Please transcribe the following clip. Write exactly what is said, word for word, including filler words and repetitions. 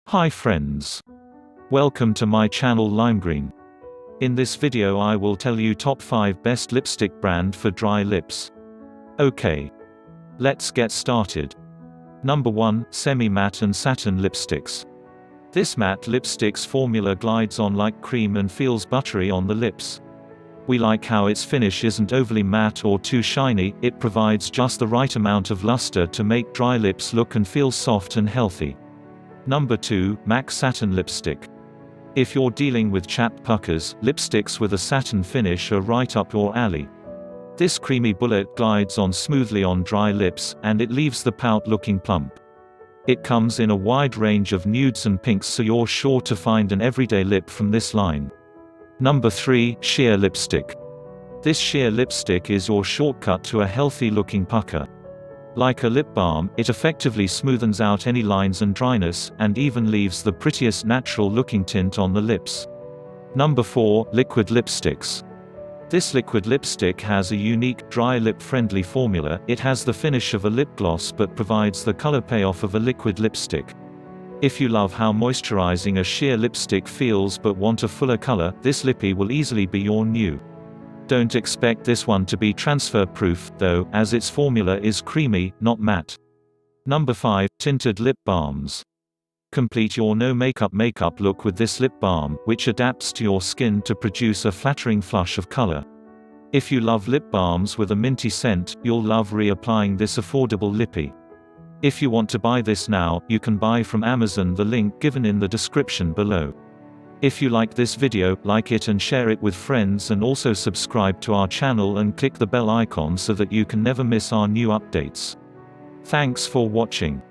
Hi friends. Welcome to my channel Limegreen. In this video I will tell you top five best lipstick brand for dry lips. Okay. Let's get started. Number one. Semi-matte and satin lipsticks. This matte lipstick's formula glides on like cream and feels buttery on the lips. We like how its finish isn't overly matte or too shiny, it provides just the right amount of luster to make dry lips look and feel soft and healthy. Number two. M A C Satin Lipstick. If you're dealing with chapped puckers, lipsticks with a satin finish are right up your alley. This creamy bullet glides on smoothly on dry lips, and it leaves the pout looking plump. It comes in a wide range of nudes and pinks, so you're sure to find an everyday lip from this line. Number three. Sheer Lipstick. This sheer lipstick is your shortcut to a healthy-looking pucker. Like a lip balm, it effectively smoothens out any lines and dryness, and even leaves the prettiest natural-looking tint on the lips. Number four. Liquid Lipsticks. This liquid lipstick has a unique, dry lip-friendly formula. It has the finish of a lip gloss but provides the color payoff of a liquid lipstick. If you love how moisturizing a sheer lipstick feels but want a fuller color, this lippy will easily be your new. Don't expect this one to be transfer-proof, though, as its formula is creamy, not matte. Number five. Tinted Lip Balms. Complete your no-makeup makeup look with this lip balm, which adapts to your skin to produce a flattering flush of color. If you love lip balms with a minty scent, you'll love reapplying this affordable lippy. If you want to buy this now, you can buy from Amazon, the link given in the description below. If you like this video, like it and share it with friends, and also subscribe to our channel and click the bell icon so that you can never miss our new updates. Thanks for watching.